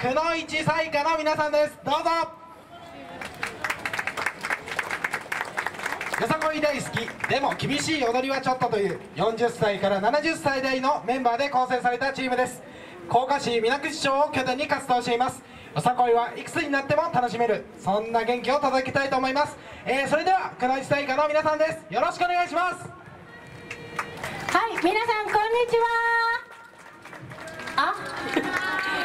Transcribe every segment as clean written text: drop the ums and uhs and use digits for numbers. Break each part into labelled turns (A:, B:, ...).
A: くのいち彩花の皆さんです。どうぞ。よさこい大好きでも厳しい踊りはちょっとという40歳から70歳代のメンバーで構成されたチームです。甲賀市水口町を拠点に活動しています。よさこいはいくつになっても楽しめる、そんな元気を届けたいと思います。それではくのいち彩花の皆さんです。よろしくお願いします。
B: はい、皆さんこんにちは。こんにち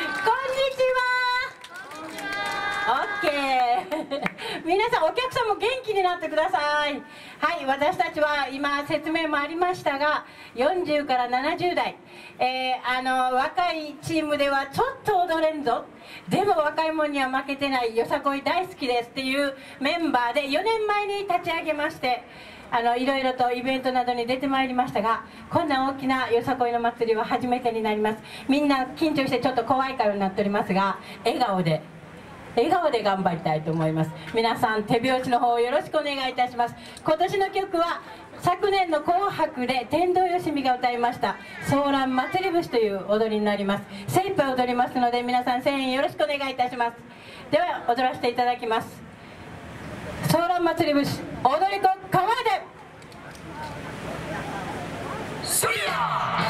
B: は。オッケー。皆さんお客さんも元気になってください。はい、私たちは今説明もありましたが、40から70代、若いチームではちょっと踊れんぞ、でも若い者には負けてない、よさこい大好きですっていうメンバーで4年前に立ち上げまして、いろいろとイベントなどに出てまいりましたが、こんな大きなよさこいの祭りは初めてになります。みんな緊張してちょっと怖い顔になっておりますが、笑顔で頑張りたいと思います。皆さん手拍子の方よろしくお願いいたします。今年の曲は昨年の紅白で天童よしみが歌いましたソーラン祭り節という踊りになります。精一杯踊りますので皆さん声援よろしくお願いいたします。では踊らせていただきます。ソーラン祭り節、踊り子構えてせいや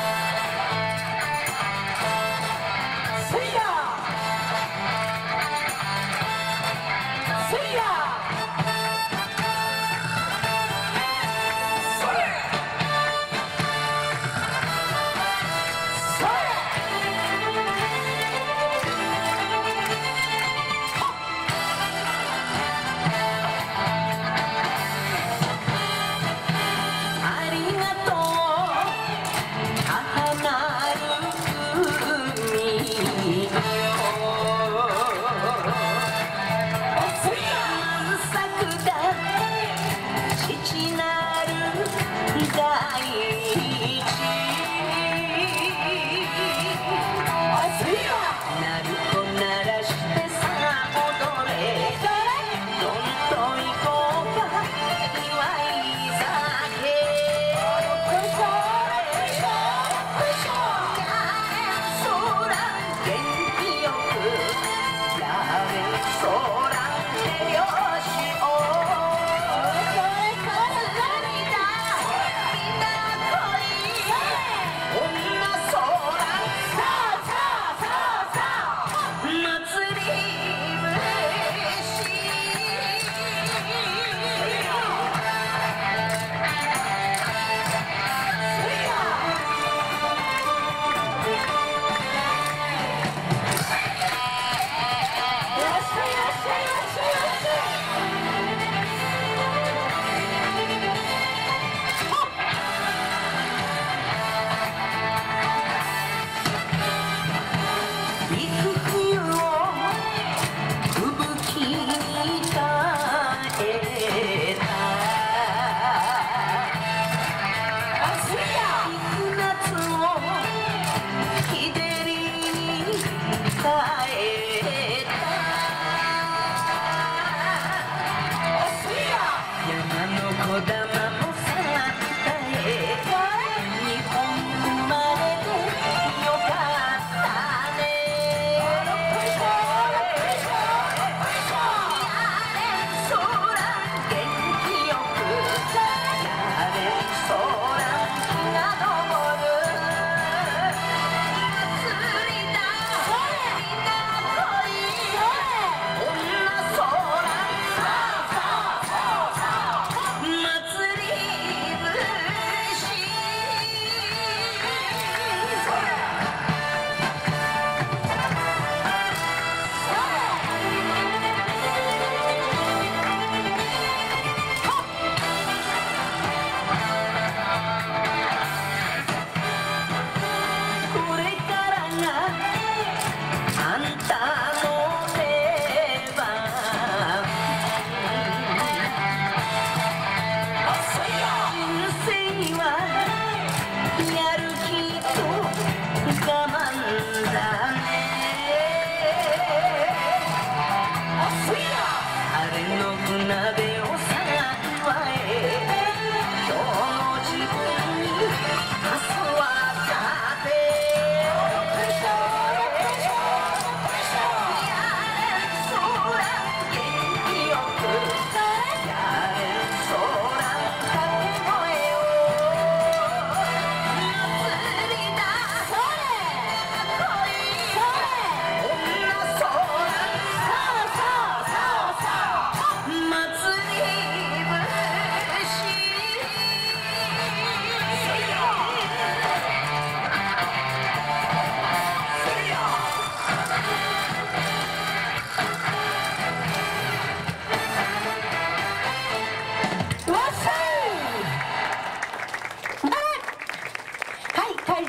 C: 祭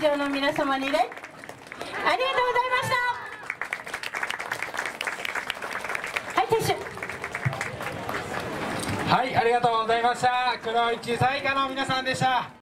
B: 場の皆様にね、ありがとうございました。はい、撤収。
A: はい、ありがとうございました。黒市最下の皆さんでした。